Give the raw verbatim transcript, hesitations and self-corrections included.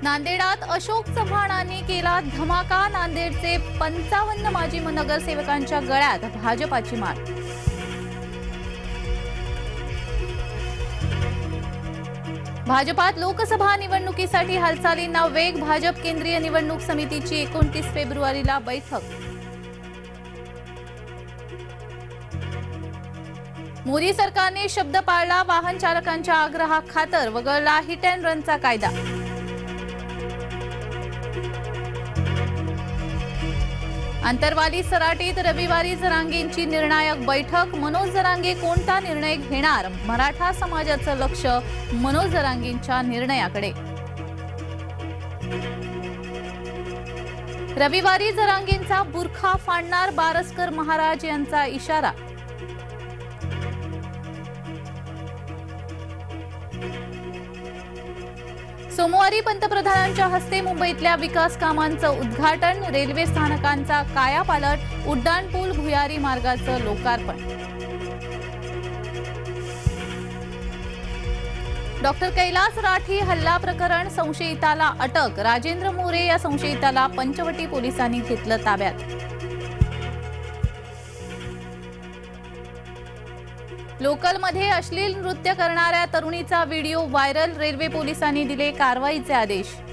नांदेडात अशोक चव्हाणांनी केला धमाका। नांदेडचे पंचावन्न माजी नगरसेवकांच्या गळ्यात भाजपाची माळ। भाजपात लोकसभा निवडणुकीसाठी हालचालींना वेग। भाजप केंद्रीय निवडणूक समितीची एकोणतीस फेब्रुवारीला बैठक। मोदी सरकारने शब्द पाळला। वाहन चालकांच्या आग्रहाखातर वगळला हिट अँड रनचा कायदा। अंतरवाली सराटीत रविवारी जरांगेंची निर्णायक बैठक। मनोज जरांगे कोणता निर्णय घेणार? मराठा समाजाचं लक्ष मनोज जरांगेंच्या निर्णयाकडे। रविवारी जरांगेंचा बुरखा फाडणार बारसकर महाराज यांचा इशारा। सोमवारी पंतप्रधानांच्या हस्ते मुंबईतल्या विकास कामांचं उद्घाटन। रेल्वे स्थानकांचा कायापालट, उड्डाणपूल, भुयारी मार्गाचं लोकार्पण। डॉक्टर कैलास राठी हल्ला प्रकरण, संशयिताला अटक। राजेंद्र मोरे या संशयिताला पंचवटी पोलिसांनी घेतलं ताब्यात। लोकलमध्ये अश्लील नृत्य करणाऱ्या तरुणीचा व्हिडिओ व्हायरल। रेल्वे पोलिसांनी दिले कारवाईचे आदेश।